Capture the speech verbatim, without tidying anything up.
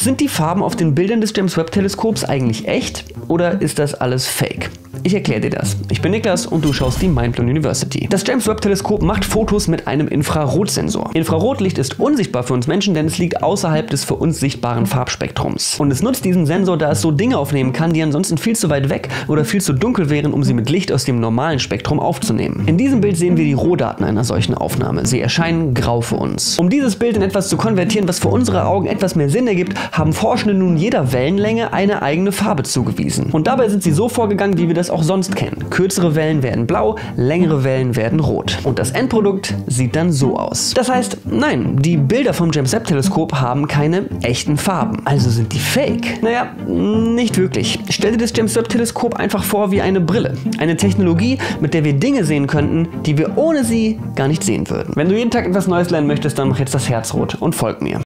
Sind die Farben auf den Bildern des James Webb Teleskops eigentlich echt oder ist das alles Fake? Ich erkläre dir das. Ich bin Niklas und du schaust die Mindblown University. Das James Webb Teleskop macht Fotos mit einem Infrarotsensor. Infrarotlicht ist unsichtbar für uns Menschen, denn es liegt außerhalb des für uns sichtbaren Farbspektrums. Und es nutzt diesen Sensor, da es so Dinge aufnehmen kann, die ansonsten viel zu weit weg oder viel zu dunkel wären, um sie mit Licht aus dem normalen Spektrum aufzunehmen. In diesem Bild sehen wir die Rohdaten einer solchen Aufnahme. Sie erscheinen grau für uns. Um dieses Bild in etwas zu konvertieren, was für unsere Augen etwas mehr Sinn ergibt, haben Forschende nun jeder Wellenlänge eine eigene Farbe zugewiesen. Und dabei sind sie so vorgegangen, wie wir das auch sonst kennen. Kürzere Wellen werden blau, längere Wellen werden rot. Und das Endprodukt sieht dann so aus. Das heißt, nein, die Bilder vom James Webb Teleskop haben keine echten Farben. Also sind die fake? Naja, nicht wirklich. Stell dir das James Webb Teleskop einfach vor wie eine Brille. Eine Technologie, mit der wir Dinge sehen könnten, die wir ohne sie gar nicht sehen würden. Wenn du jeden Tag etwas Neues lernen möchtest, dann mach jetzt das Herz rot und folg mir.